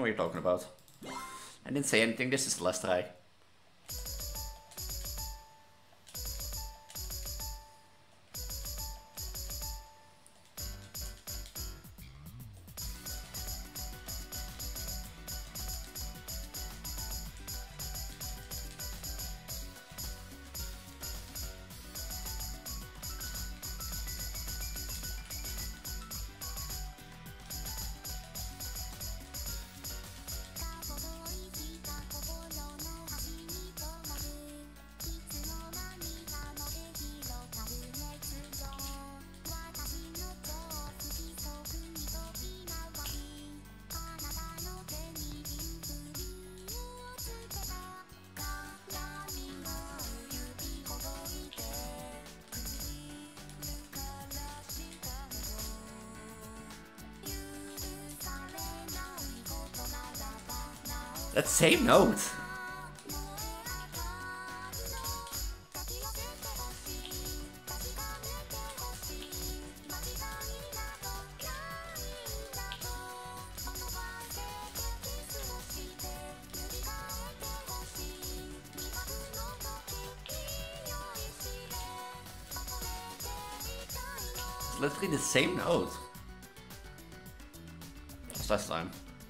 what you're talking about. I didn't say anything, this is the last try. That same note. It's literally the same note. What's last time?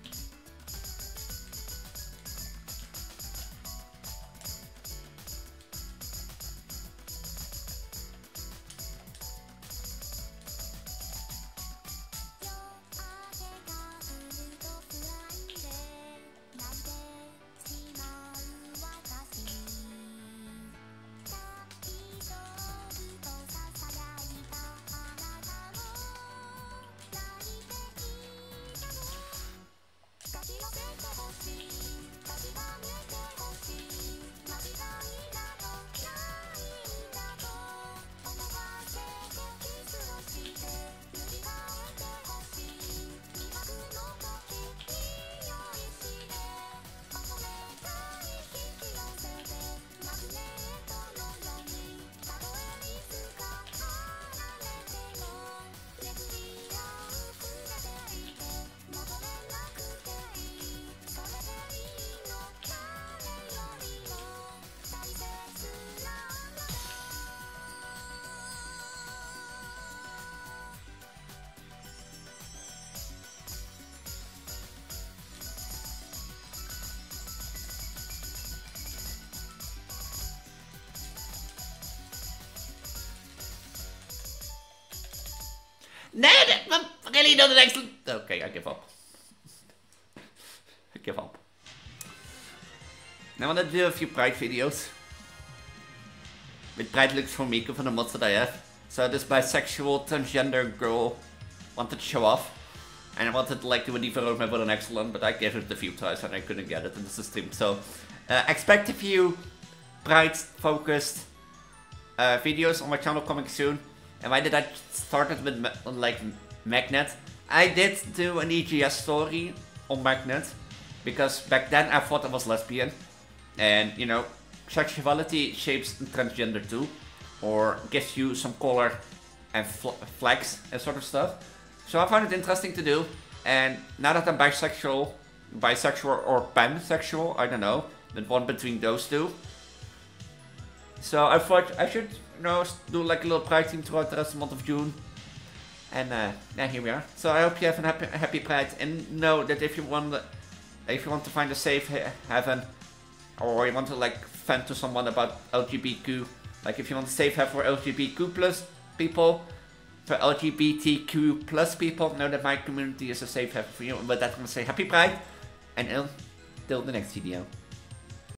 No, that's really not an excellent... Okay, I give up. I give up. Now I want to do a few Pride videos. With Pride looks for Miku for the mods that I have. So this bisexual transgender girl wanted to show off. And I wanted to like do a Divaroadmap with an excellent, but I gave it a few tries and I couldn't get it in the stream. So expect a few Pride focused videos on my channel coming soon. And why did I start it with like Magnet? I did do an EGS story on Magnet because back then I thought I was lesbian, and you know, sexuality shapes transgender too, or gives you some color and flex and sort of stuff. So I found it interesting to do, and now that I'm bisexual or pansexual, I don't know, but one between those two. So I thought I should, you know, do like a little Pride theme throughout the rest of the month of June. And yeah, here we are. So I hope you have a happy Pride, and know that if you want to find a safe haven, or you want to like vent to someone about LGBTQ, like if you want a safe haven for LGBTQ plus people, for LGBTQ plus people, know that my community is a safe haven for you. And with that, I'm gonna say happy Pride, and until the next video.